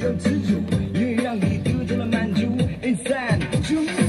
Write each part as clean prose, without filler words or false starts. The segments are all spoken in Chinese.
要知足，越让你得到了满足。In 3、2。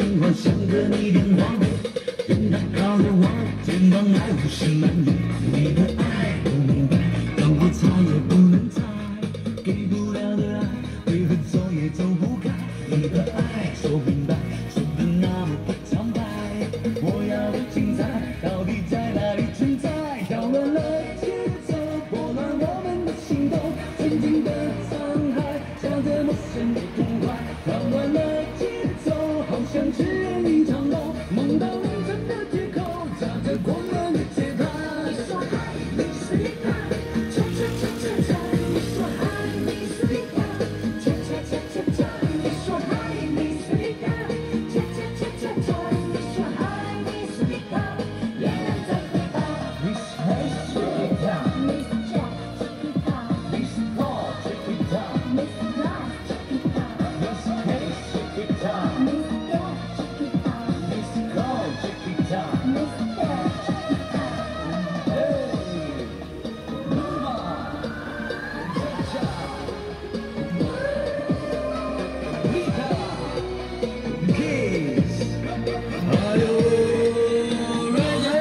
情话，想着你电话，任他靠着我肩膀，爱不是满意，你的爱不明白，让我猜也不能猜，给不了的爱，为何走也走不开？你的爱说明白，说的那么不苍白，我要的精彩到底在哪里存在？扰乱了节奏，拨乱我们的心动，曾经的沧海，像这陌生的童话，扰乱了节奏，好像只有一场梦，梦到凌晨的街口，扎着狂乱的节拍。你说爱你是离开，恰恰恰恰恰，你说爱你是离开，恰恰恰恰恰，你说爱你是离开，恰恰恰恰恰，你说爱你是离开，别人在回答。Miss Hey Chicky Town，Miss Jack Chicky Town，Miss Paul Chicky Town，Miss Love Chicky Town，Miss Hey Chicky Town，Miss Jack Chicky Town，Miss Cole Chicky Town，Miss Dad Chicky Town。Hey， move on，Cha，Rita，Kiss，Are you ready？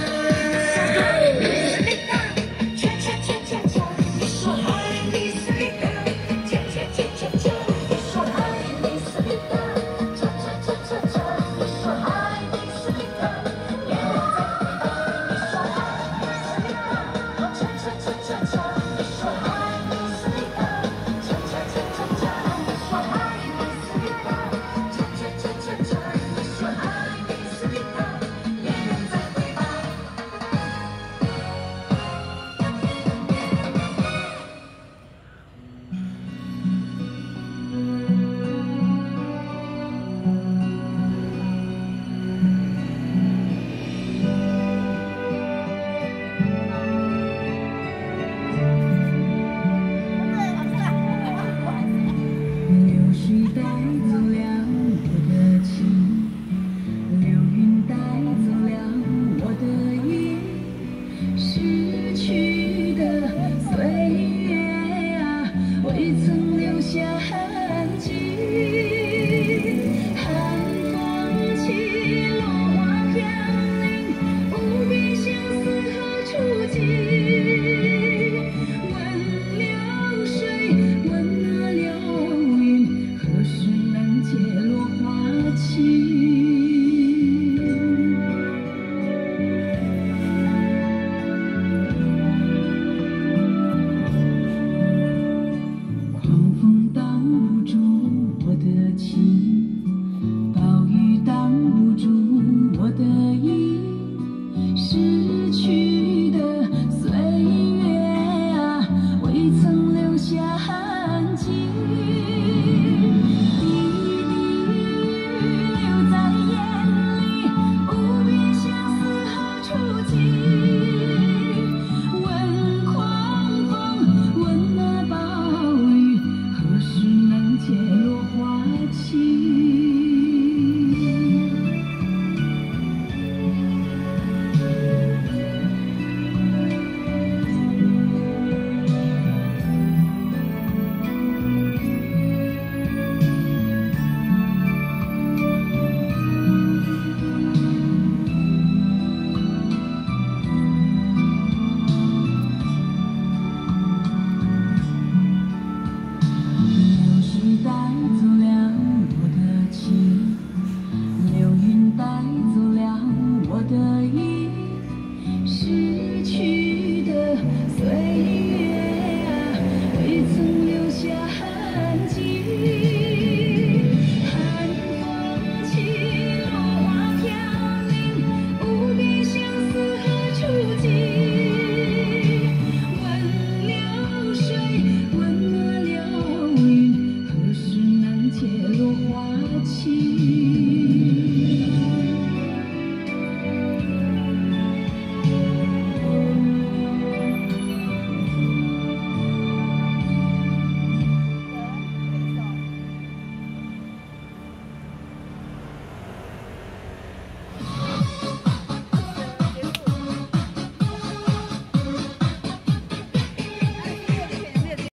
恰恰恰恰恰，你说爱你是离开，恰恰恰恰恰，你说爱你是离开，恰恰恰恰恰，你说爱你是离开，别人在回答。你说爱你是离开，恰恰恰恰恰，你说爱你是离开，恰恰恰恰恰，你说爱你是离开，恰恰恰恰恰，你说爱你是离开，别人在回答。 流水带走了我的情，流云带走了我的意，逝去的岁月啊，未曾留下痕迹。寒风起，落花飘零，无边相思何处寄？问流水，问那流云，何时能解落花期？狂风挡不住我的情，暴雨挡不住我的意，逝去的岁月啊，未曾留下痕迹。滴滴雨流在眼里，无边相思何处寄？问狂风，问那暴雨，何时能解落花期？流水带走了我的情，流云带